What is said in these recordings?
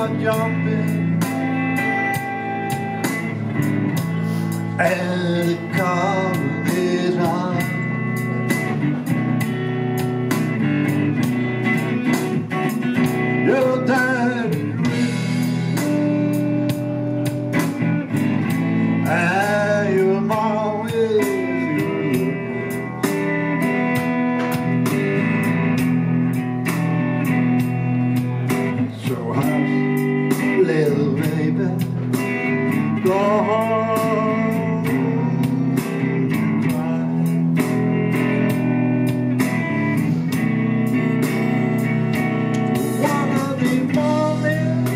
are jumping and the color is on. Your daddy and your mom is so hush, little baby, go home and cry. One of these mornings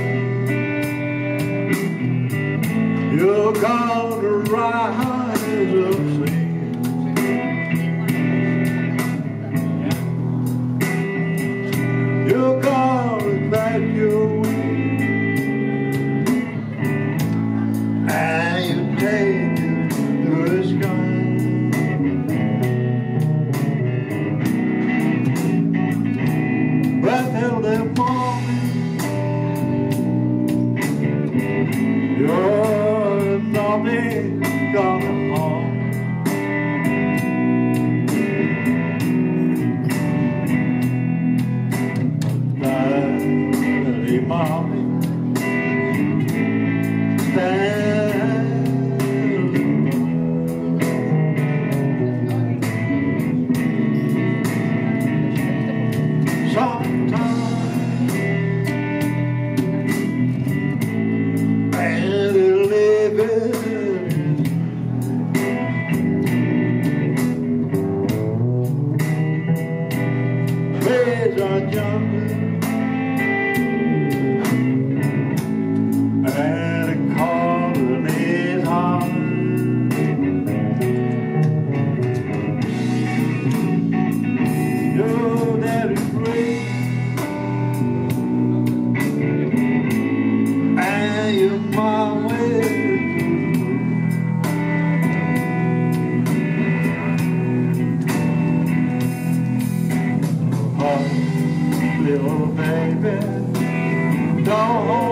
you're gonna rise up singing. You're gonna back your wings and you take it to the sky. But till the morning you're not gonna home. Daddy, mommy, sometimes and living waves are jumping and the calling is hard. Your daddy's great and your mom will too. Oh, little baby, don't